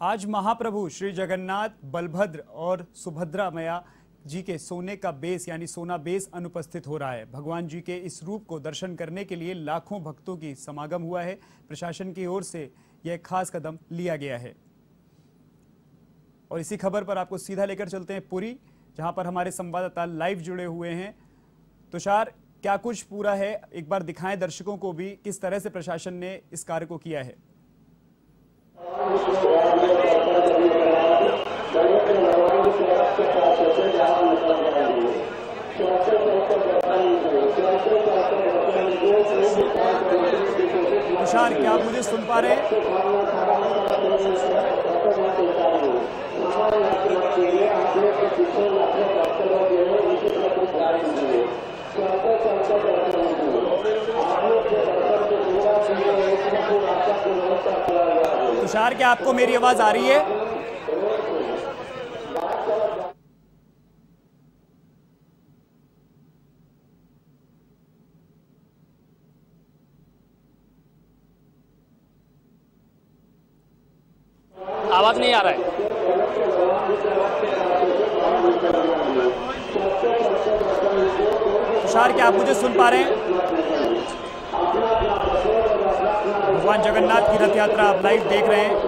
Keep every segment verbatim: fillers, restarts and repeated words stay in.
आज महाप्रभु श्री जगन्नाथ, बलभद्र और सुभद्रा मैया जी के सोने का बेस यानी सोना बेस अनुपस्थित हो रहा है। भगवान जी के इस रूप को दर्शन करने के लिए लाखों भक्तों की समागम हुआ है। प्रशासन की ओर से यह खास कदम लिया गया है। और इसी खबर पर आपको सीधा लेकर चलते हैं पुरी, जहां पर हमारे संवाददाता लाइव जुड़े हुए हैं। तुषार, क्या कुछ पूरा है, एक बार दिखाएं दर्शकों को भी किस तरह से प्रशासन ने इस कार्य को किया है। तुषार, क्या आप मुझे सुन पा रहे हैं? तुषार, क्या आपको मेरी आवाज आ रही है? आवाज नहीं आ रहा है। तुषार, क्या आप मुझे सुन पा रहे हैं? भगवान जगन्नाथ की रथ यात्रा आप लाइव देख रहे हैं।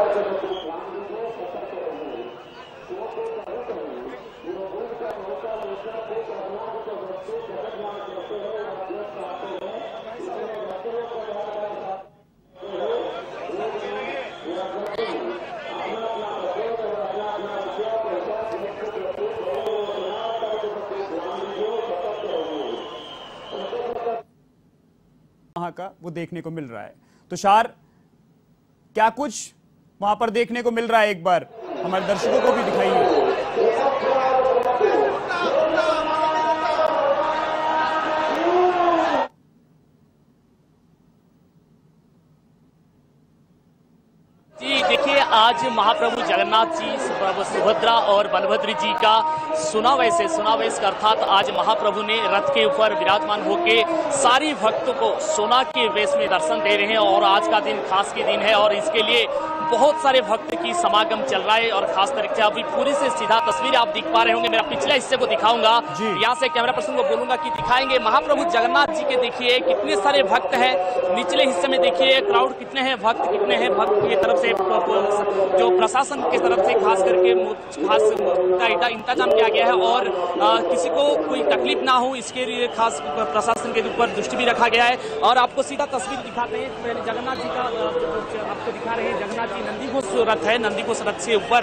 वहां का वो देखने को मिल रहा है। तुषार, क्या कुछ वहां पर देखने को मिल रहा है, एक बार हमारे दर्शकों को भी दिखाइए। देखिए, आज महाप्रभु जगन्नाथ जी, सुभद्रा और बलभद्र जी का सुनावेश है। सुनावेश का अर्थात आज महाप्रभु ने रथ के ऊपर विराजमान होकर सारी भक्तों को सोना के वेश में दर्शन दे रहे हैं। और आज का दिन खास के दिन है और इसके लिए बहुत सारे भक्त की समागम चल रहा है। और खास तरीके से अभी पूरी से सीधा तस्वीर आप दिख पा रहे होंगे। मेरा पिछले हिस्से को दिखाऊंगा, यहाँ से कैमरा पर्सन को बोलूंगा कि दिखाएंगे महाप्रभु जगन्नाथ जी के। देखिए कितने सारे भक्त हैं, निचले हिस्से में देखिए क्राउड कितने हैं, भक्त कितने हैं। भक्त की तरफ से जो प्रशासन की तरफ से खास करके खास का इंतजाम किया गया है और आ, किसी को कोई तकलीफ ना हो इसके लिए खास प्रशासन के ऊपर दृष्टि भी रखा गया है। और आपको सीधा तस्वीर दिखाते हैं। पहले जगन्नाथ जी का आपको दिखा रहे हैं। जगन्नाथ जी नंदीघोष रथ है, नंदीघोष रथ से ऊपर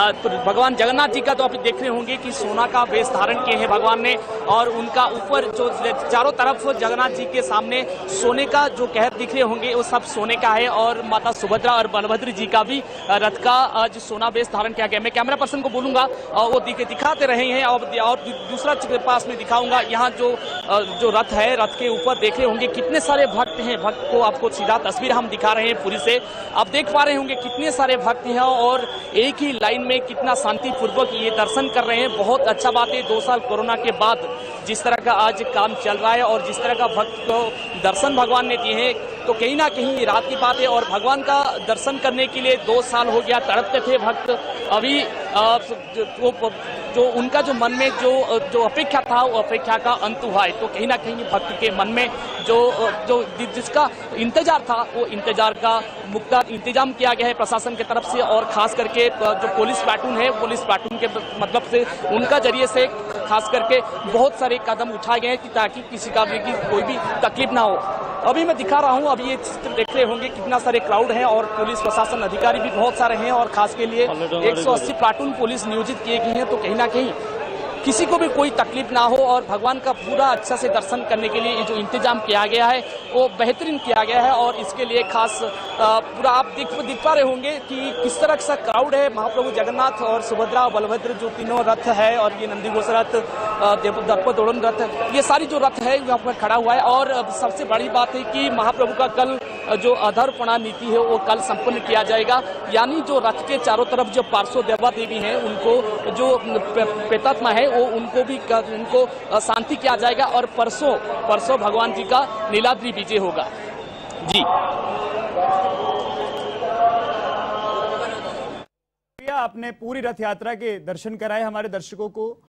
भगवान जगन्नाथ जी का तो आप देख रहे होंगे कि सोना का वेश धारण किए हैं भगवान ने। और उनका ऊपर जो चारों तरफ जगन्नाथ जी के सामने सोने का जो कहर दिख रहे होंगे वो सब सोने का है। और माता सुभद्रा और बलभद्र जी का भी रथ का जो सोना वेश धारण किया गया। मैं कैमरा पर्सन को बोलूंगा वो दिखाते रहे हैं। और दूसरा पास में दिखाऊंगा, यहाँ जो जो रथ है, रथ के ऊपर देख रहे होंगे कितने सारे भक्त हैं। भक्त को आपको सीधा तस्वीर हम दिखा रहे हैं पूरी से। आप देख पा रहे होंगे कितने सारे भक्त हैं और एक ही लाइन में कितना शांतिपूर्वक ये दर्शन कर रहे हैं। बहुत अच्छा बात है, दो साल कोरोना के बाद जिस तरह का आज काम चल रहा है और जिस तरह का भक्त को दर्शन भगवान ने दिए हैं तो कहीं ना कहीं रात की बात है। और भगवान का दर्शन करने के लिए दो साल हो गया तड़पते थे भक्त। अभी आ, जो, जो उनका जो मन में जो जो अपेक्षा था वो अपेक्षा का अंत हुआ है। तो कहीं ना कहीं भक्त के मन में जो जो जिसका इंतजार था वो इंतजार का मुक्ता इंतजाम किया गया है प्रशासन की तरफ से। और खास करके जो पुलिस प्लाटून है, पुलिस प्लाटून के मतलब से उनका जरिए से खास करके बहुत सारे कदम उठाए गए हैं कि ताकि किसी का भी की कोई भी तकलीफ ना हो। अभी मैं दिखा रहा हूं, अभी ये चित्र देख रहे होंगे कितना सारे क्राउड हैं और पुलिस प्रशासन अधिकारी भी बहुत सारे हैं। और खास के लिए एक सौ अस्सी प्लाटून पुलिस नियोजित किए गए हैं। तो कहीं ना कहीं किसी को भी कोई तकलीफ ना हो और भगवान का पूरा अच्छा से दर्शन करने के लिए जो इंतजाम किया गया है वो बेहतरीन किया गया है। और इसके लिए खास पूरा आप दिख दिख पा रहे होंगे कि किस तरह का क्राउड है। महाप्रभु जगन्नाथ और सुभद्रा और बलभद्र जो तीनों रथ है और ये नंदीघोष रथ, दर्पदोलन रथ, ये सारी जो रथ है यहाँ पर खड़ा हुआ है। और सबसे बड़ी बात है कि महाप्रभु का कल जो अधर्पणा नीति है वो कल संपन्न किया जाएगा। यानी जो रथ के चारों तरफ जो पार्श्व देवा देवी हैं उनको जो प्रेतात्मा है वो उनको भी उनको शांति किया जाएगा। और परसों परसों भगवान जी का नीलाद्रि विजय होगा। जी आपने पूरी रथ यात्रा के दर्शन कराए हमारे दर्शकों को।